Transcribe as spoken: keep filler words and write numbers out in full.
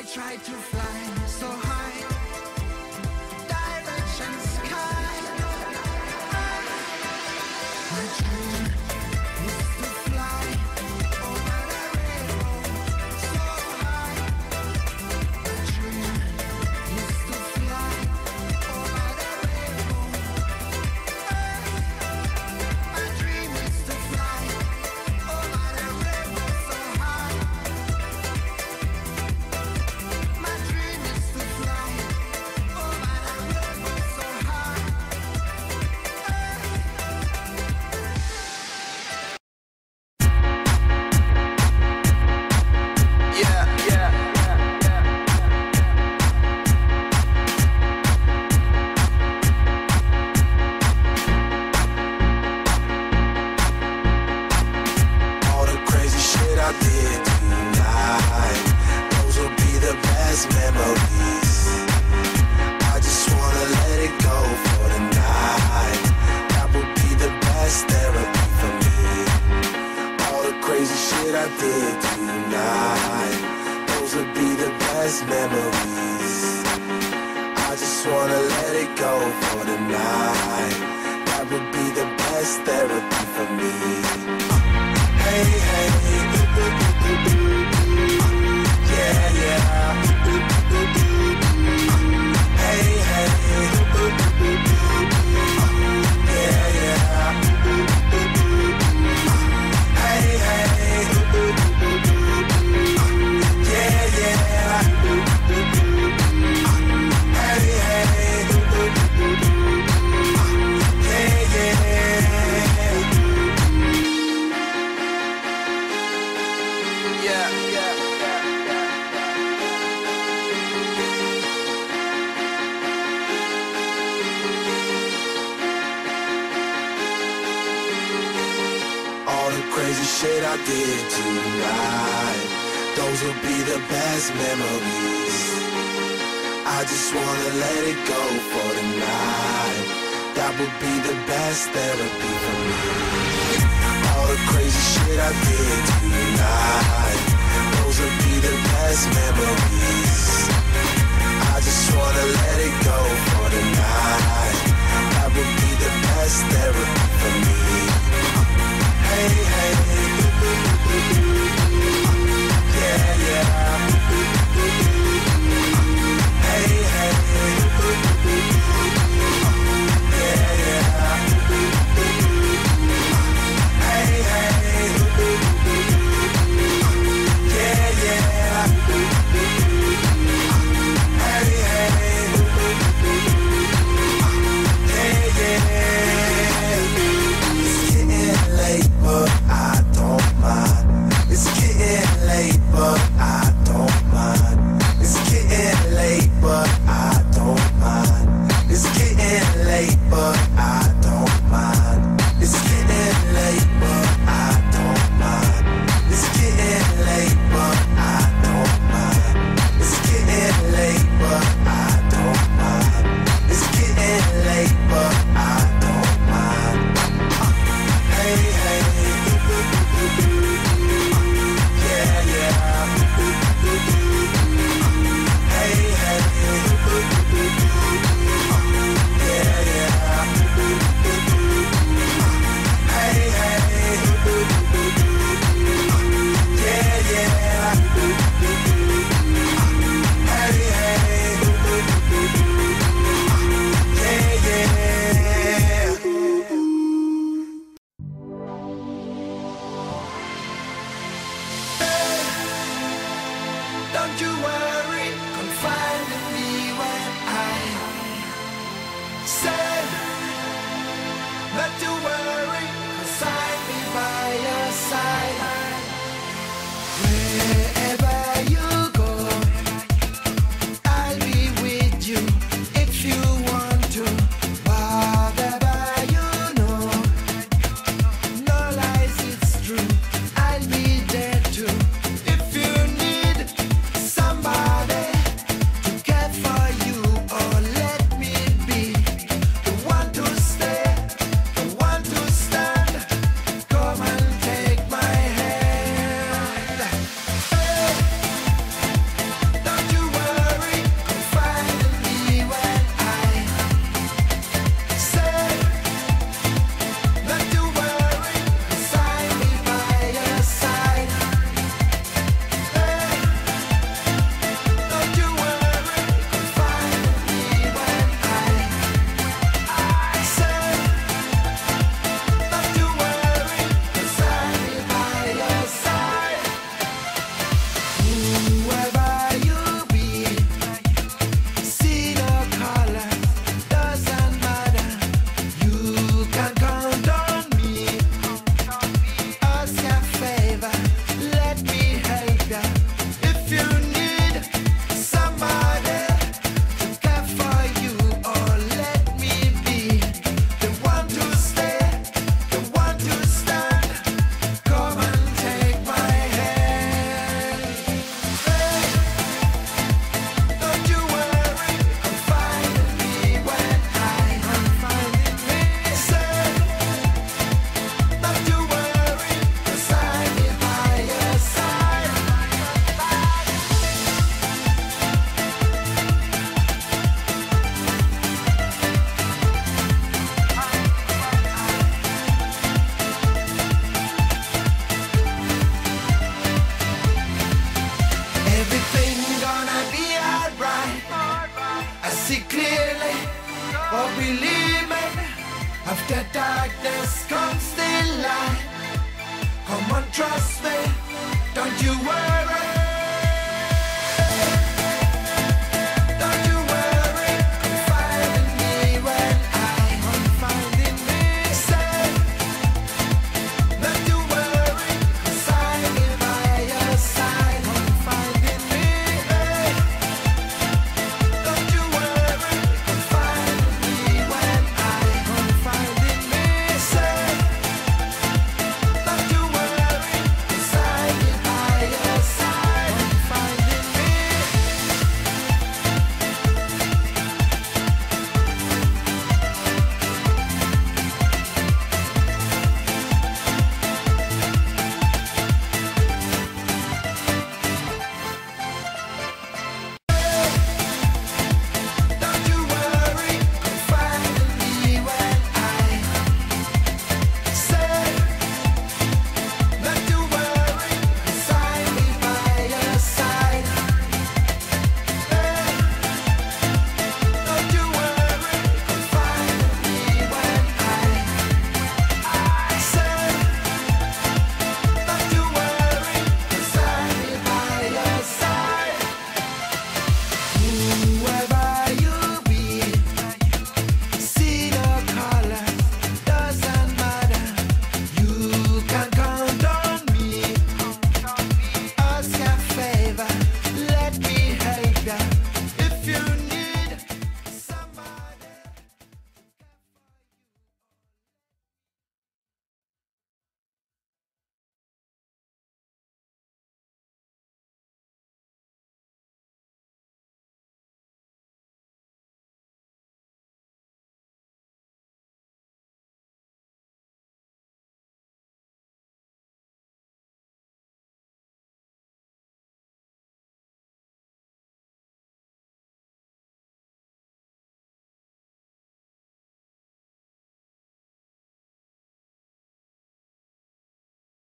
try to fly so high, direction sky. My dream is to fly over the rainbow so high. My dream is to fly over the rainbow. My dream is to fly over the rainbow so high. My dream is to fly over the rainbow so high. Yeah, yeah, yeah, yeah. All the crazy shit I did tonight, those will be the best memories. I just wanna let it go for the night. That would be the best therapy for me. All the crazy shit I did tonight, those would be the best memories. I just wanna let it go for the night. That would be the best therapy for me. Hey, hey, ooh, ooh, ooh, ooh, ooh. Yeah, yeah. Ooh, ooh, ooh, ooh. Hey, hey, ooh, ooh, ooh, ooh, ooh. Yeah, yeah. Ooh, ooh, ooh, ooh. Hey, hey, ooh, ooh, ooh, ooh. Yeah, yeah. Ooh, ooh, ooh, ooh. Hey, hey, ooh, ooh, ooh, ooh. Yeah, yeah. Yeah, yeah, yeah, yeah. All the crazy shit I did tonight, those will be the best memories. I just wanna let it go for the night. That would be the best therapy for me. All the crazy shit I did tonight, those will be the best memories. I just wanna let it go for the night. That would be the best therapy for me. Hey, hey, ooh, ooh, ooh, ooh. Yeah, yeah. Ooh, ooh, ooh, ooh. Hey, hey, ooh, ooh, ooh, ooh. Yeah, yeah. Ooh, ooh, ooh, ooh. Hey, hey, ooh, ooh, ooh, ooh. Yeah, yeah. Ooh, ooh, ooh, ooh. Hey, hey, ooh, ooh, ooh, ooh. Yeah, yeah. It's getting late, but I After darkness comes the light. Come on, trust me, don't you worry.